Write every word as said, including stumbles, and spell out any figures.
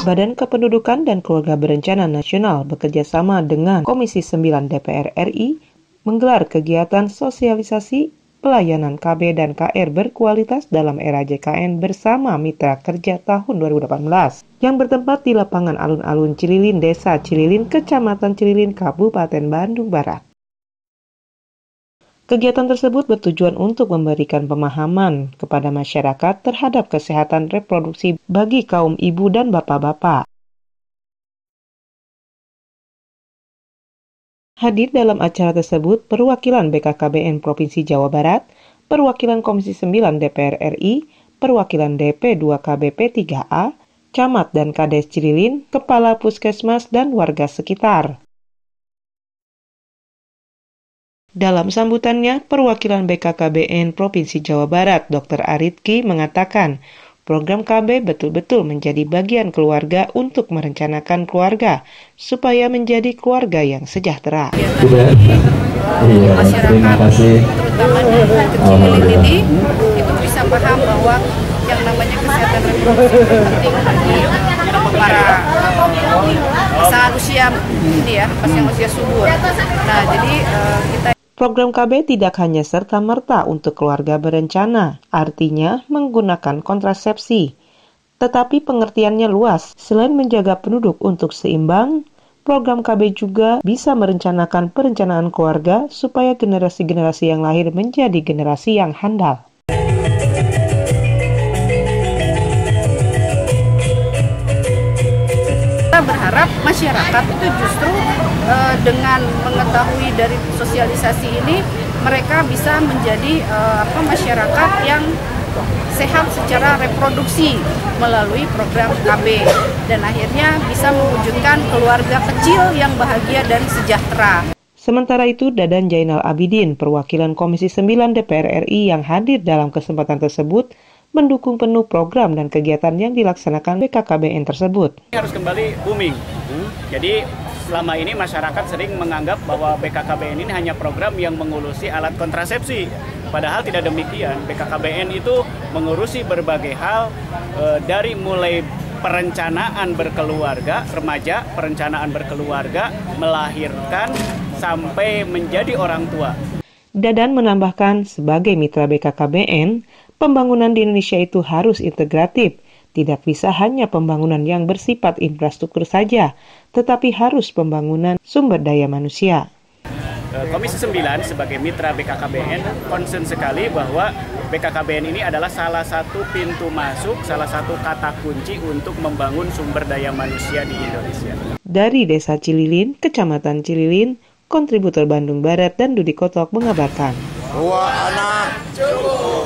Badan Kependudukan dan Keluarga Berencana Nasional bekerjasama dengan Komisi sembilan D P R R I menggelar kegiatan sosialisasi pelayanan K B dan K R berkualitas dalam era J K N bersama Mitra Kerja tahun dua ribu delapan belas yang bertempat di lapangan alun-alun Cililin, Desa Cililin, Kecamatan Cililin, Kabupaten Bandung Barat. Kegiatan tersebut bertujuan untuk memberikan pemahaman kepada masyarakat terhadap kesehatan reproduksi bagi kaum ibu dan bapak-bapak. Hadir dalam acara tersebut perwakilan B K K B N Provinsi Jawa Barat, perwakilan Komisi sembilan D P R R I, perwakilan D P dua K B P tiga A, Camat dan Kades Cililin, Kepala Puskesmas, dan warga sekitar. Dalam sambutannya, perwakilan B K K B N Provinsi Jawa Barat, Dokter Aritki, mengatakan program K B betul-betul menjadi bagian keluarga untuk merencanakan keluarga supaya menjadi keluarga yang sejahtera. Sudah, iya, terima kasih. Terutama di Cililin ini, itu bisa paham bahwa yang namanya kesehatan reproduksi itu penting bagi para pasangan usia ini ya, pasangan usia subur. Nah, jadi uh, kita Program K B tidak hanya serta-merta untuk keluarga berencana, artinya menggunakan kontrasepsi. Tetapi pengertiannya luas. Selain menjaga penduduk untuk seimbang, program K B juga bisa merencanakan perencanaan keluarga supaya generasi-generasi yang lahir menjadi generasi yang handal. Kita berharap masyarakat itu justru uh, dengan mengetahui dari sosialisasi ini mereka bisa menjadi uh, apa masyarakat yang sehat secara reproduksi melalui program K B dan akhirnya bisa mewujudkan keluarga kecil yang bahagia dan sejahtera. Sementara itu, Dadan Jainal Abidin, perwakilan Komisi sembilan D P R R I yang hadir dalam kesempatan tersebut, mendukung penuh program dan kegiatan yang dilaksanakan B K K B N tersebut. Harus kembali booming. Hmm. Jadi selama ini masyarakat sering menganggap bahwa B K K B N ini hanya program yang mengurusi alat kontrasepsi. Padahal tidak demikian. B K K B N itu mengurusi berbagai hal e, dari mulai perencanaan berkeluarga, remaja, perencanaan berkeluarga, melahirkan, sampai menjadi orang tua. Dadan menambahkan, sebagai mitra B K K B N, pembangunan di Indonesia itu harus integratif. Tidak bisa hanya pembangunan yang bersifat infrastruktur saja, tetapi harus pembangunan sumber daya manusia. Komisi sembilan sebagai mitra B K K B N concern sekali bahwa B K K B N ini adalah salah satu pintu masuk, salah satu kata kunci untuk membangun sumber daya manusia di Indonesia. Dari Desa Cililin, Kecamatan Cililin, kontributor Bandung Barat dan Dudi Kotok mengabarkan. Dua anak cukup.